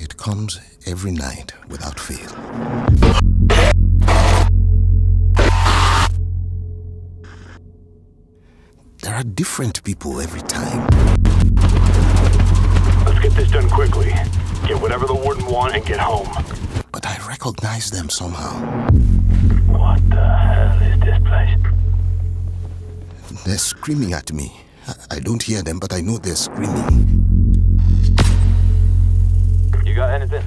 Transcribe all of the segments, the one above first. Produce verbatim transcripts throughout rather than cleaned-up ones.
It comes every night without fail. There are different people every time. Let's get this done quickly. Get whatever the warden wants and get home. But I recognize them somehow. What the hell is this place? They're screaming at me. I don't hear them, but I know they're screaming. You got anything?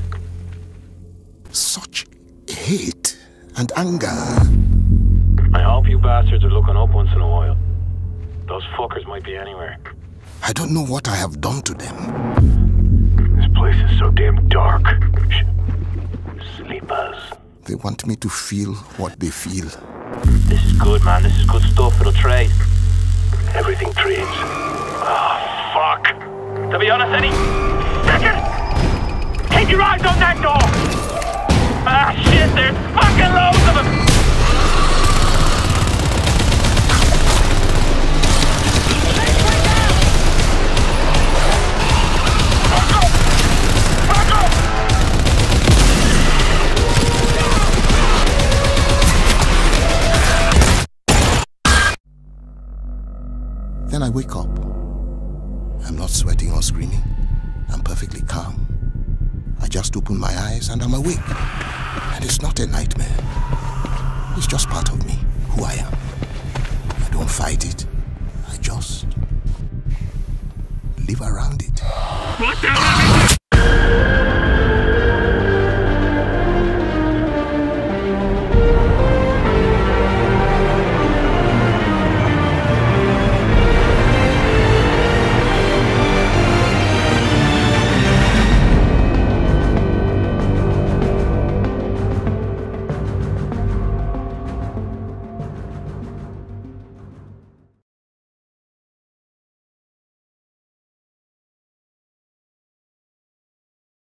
Such hate and anger. I hope you bastards are looking up once in a while. Those fuckers might be anywhere. I don't know what I have done to them. This place is so damn dark. Shh. Sleepers. They want me to feel what they feel. This is good, man. This is good stuff. It'll trade. Everything trades. Oh, fuck. To be honest, any second, keep your eyes on that door. Ah, shit, there's fucking loads of them. Then I wake up. I'm not sweating or screaming. I'm perfectly calm. I just open my eyes and I'm awake. And it's not a nightmare. It's just part of me, who I am. I don't fight it. I just live around it. What the hell?